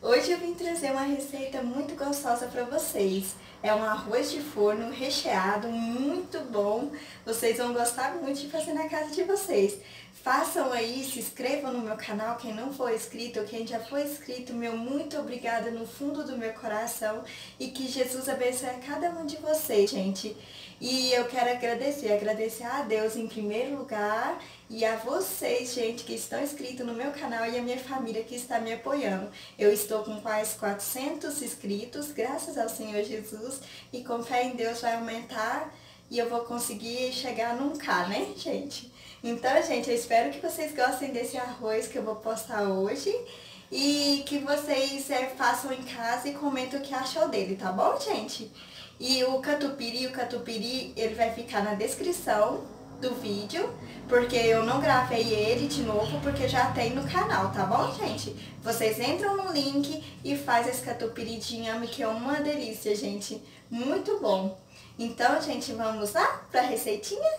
Hoje eu vim trazer uma receita muito gostosa para vocês. É um arroz de forno recheado, muito bom. Vocês vão gostar muito de fazer na casa de vocês. Façam aí, se inscrevam no meu canal, quem não for inscrito ou quem já foi inscrito, meu muito obrigada no fundo do meu coração e que Jesus abençoe a cada um de vocês, gente. E eu quero agradecer a Deus em primeiro lugar e a vocês, gente, que estão inscritos no meu canal e a minha família que está me apoiando. Eu estou com quase 400 inscritos, graças ao Senhor Jesus, e com fé em Deus vai aumentar e eu vou conseguir chegar num K, né, gente? Então, gente, eu espero que vocês gostem desse arroz que eu vou postar hoje e que vocês façam em casa e comentem o que achou dele, tá bom, gente? E o catupiry, ele vai ficar na descrição do vídeo, porque eu não gravei ele de novo, porque já tem no canal, tá bom, gente? Vocês entram no link e faz esse catupiry de inhame, que é uma delícia, gente. Muito bom. Então, gente, vamos lá pra receitinha?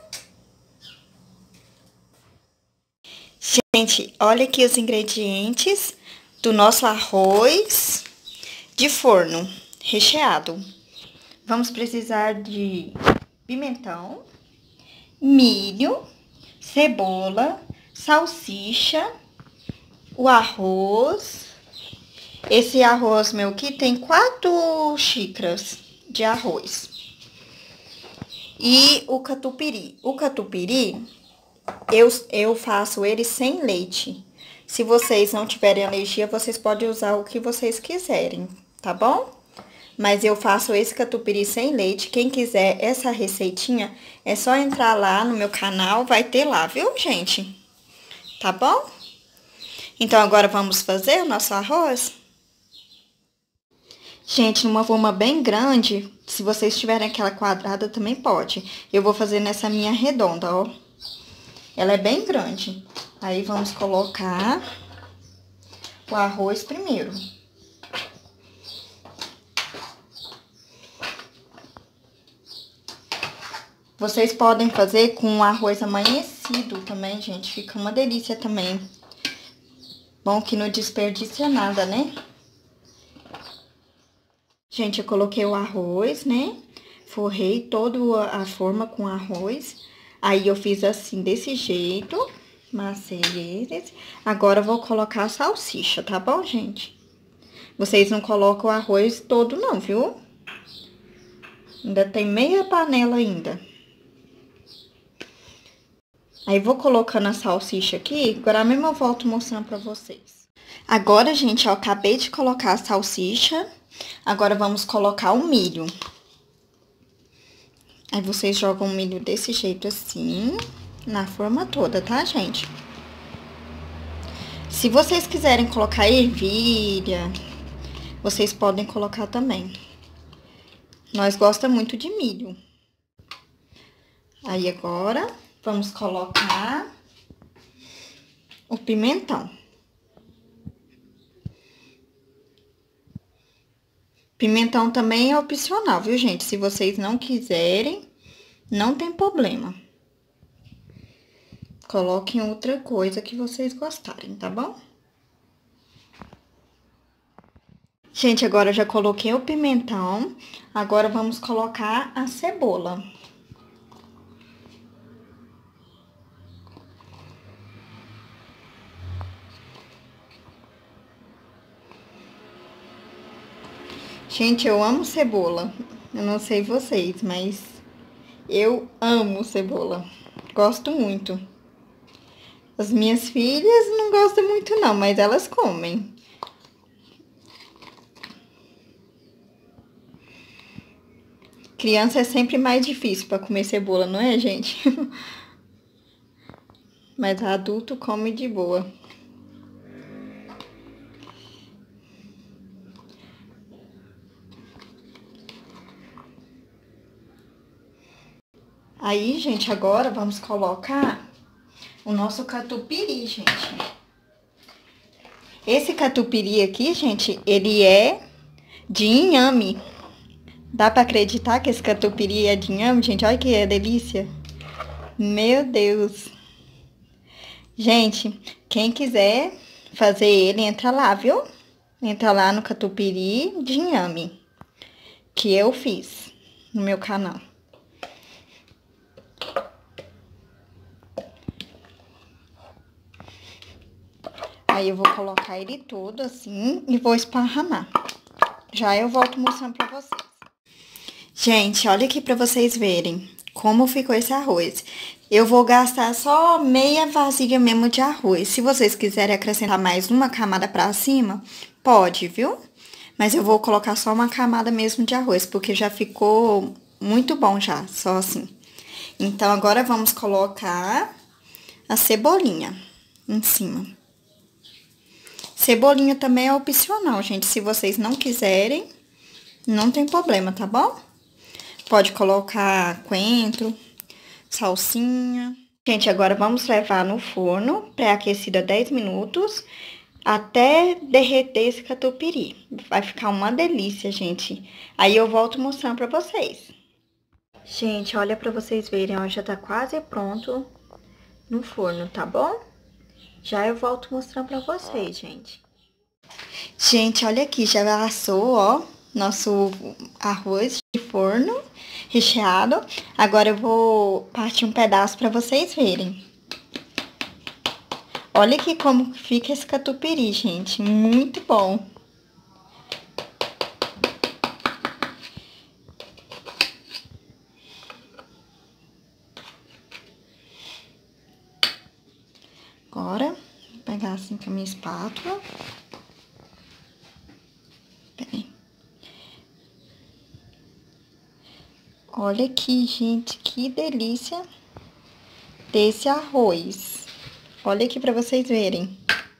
Gente, olha aqui os ingredientes do nosso arroz de forno recheado. Vamos precisar de pimentão, milho, cebola, salsicha, o arroz. Esse arroz meu aqui tem 4 xícaras de arroz. E o catupiry. O catupiry, eu faço ele sem leite. Se vocês não tiverem alergia, vocês podem usar o que vocês quiserem, tá bom? Mas eu faço esse catupiry sem leite. Quem quiser essa receitinha, é só entrar lá no meu canal, vai ter lá, viu, gente? Tá bom? Então, agora vamos fazer o nosso arroz? Gente, numa forma bem grande, se vocês tiverem aquela quadrada, também pode. Eu vou fazer nessa minha redonda, ó. Ela é bem grande. Aí, vamos colocar o arroz primeiro. Vocês podem fazer com arroz amanhecido também, gente. Fica uma delícia também. Bom que não desperdiça nada, né? Gente, eu coloquei o arroz, né? Forrei toda a forma com arroz. Aí, eu fiz assim, desse jeito. Massei eles. Agora, eu vou colocar a salsicha, tá bom, gente? Vocês não colocam o arroz todo, não, viu? Ainda tem meia panela ainda. Aí, vou colocando a salsicha aqui, agora mesmo eu volto mostrando pra vocês. Agora, gente, eu acabei de colocar a salsicha, agora vamos colocar o milho. Aí, vocês jogam o milho desse jeito assim, na forma toda, tá, gente? Se vocês quiserem colocar ervilha, vocês podem colocar também. Nós gostamos muito de milho. Aí, agora, vamos colocar o pimentão. Pimentão também é opcional, viu, gente? Se vocês não quiserem, não tem problema. Coloquem outra coisa que vocês gostarem, tá bom? Gente, agora eu já coloquei o pimentão. Agora, vamos colocar a cebola. Gente, eu amo cebola. Eu não sei vocês, mas eu amo cebola. Gosto muito. As minhas filhas não gostam muito não, mas elas comem. Criança é sempre mais difícil para comer cebola, não é, gente? Mas adulto come de boa. Aí, gente, agora vamos colocar o nosso catupiry, gente. Esse catupiry aqui, gente, ele é de inhame. Dá pra acreditar que esse catupiry é de inhame, gente? Olha que delícia. Meu Deus. Gente, quem quiser fazer ele, entra lá, viu? entra lá no catupiry de inhame, que eu fiz no meu canal. Aí eu vou colocar ele todo assim e vou esparramar. Já eu volto mostrando pra vocês. Gente, olha aqui pra vocês verem como ficou esse arroz. Eu vou gastar só meia vasilha mesmo de arroz. Se vocês quiserem acrescentar mais uma camada pra cima, pode, viu? Mas eu vou colocar só uma camada mesmo de arroz, porque já ficou muito bom já, só assim. Então, agora vamos colocar a cebolinha em cima. Cebolinha também é opcional, gente. Se vocês não quiserem, não tem problema, tá bom? Pode colocar coentro, salsinha. Gente, agora vamos levar no forno pré-aquecido a 10 minutos até derreter esse catupiry. Vai ficar uma delícia, gente. Aí eu volto mostrando pra vocês. Gente, olha pra vocês verem, ó, já tá quase pronto no forno, tá bom? Já eu volto mostrando pra vocês, gente. Gente, olha aqui, já assou, ó, nosso arroz de forno recheado. Agora eu vou partir um pedaço pra vocês verem. Olha aqui como fica esse catupiry, gente, muito bom. Agora, vou pegar assim com a minha espátula. Peraí. Olha aqui, gente, que delícia desse arroz. Olha aqui pra vocês verem.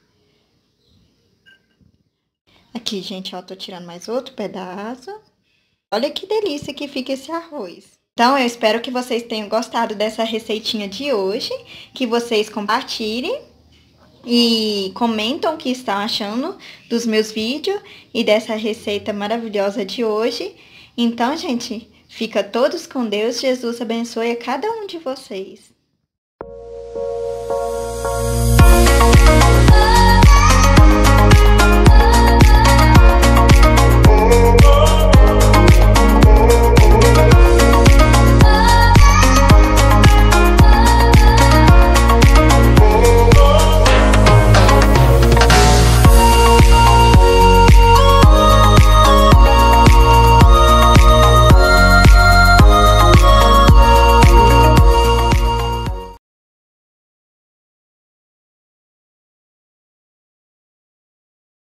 Aqui, gente, ó, tô tirando mais outro pedaço. Olha que delícia que fica esse arroz. Então, eu espero que vocês tenham gostado dessa receitinha de hoje, que vocês compartilhem e comentam o que estão achando dos meus vídeos e dessa receita maravilhosa de hoje. Então, gente, fica todos com Deus. Jesus abençoe a cada um de vocês.